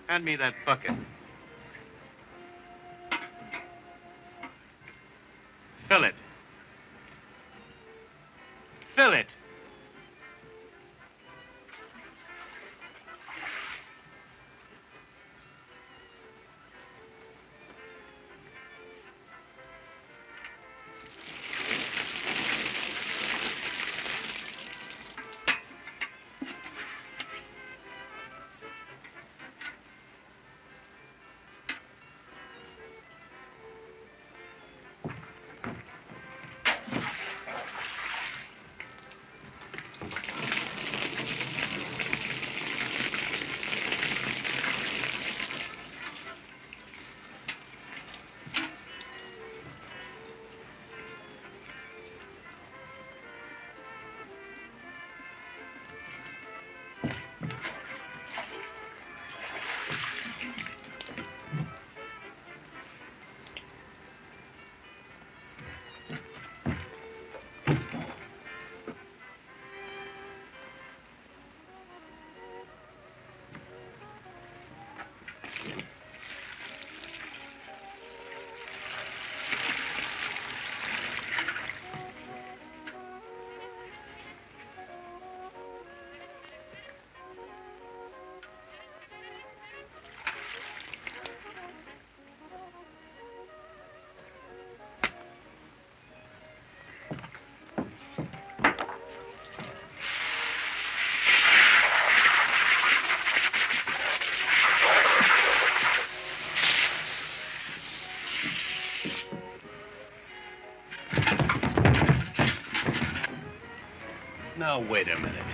Hand me that bucket. Fill it. Fill it. Now, wait a minute.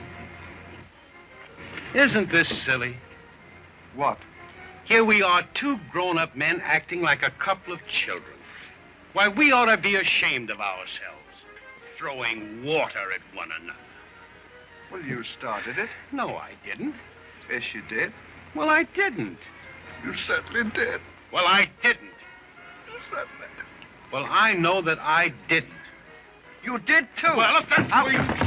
Isn't this silly? What? Here we are, two grown-up men acting like a couple of children. Why, we ought to be ashamed of ourselves, throwing water at one another. Well, you started it. No, I didn't. Yes, you did. Well, I didn't. You certainly did. Well, I didn't. You certainly did. Well, I know that I didn't. You did, too. Well, if that's the way you...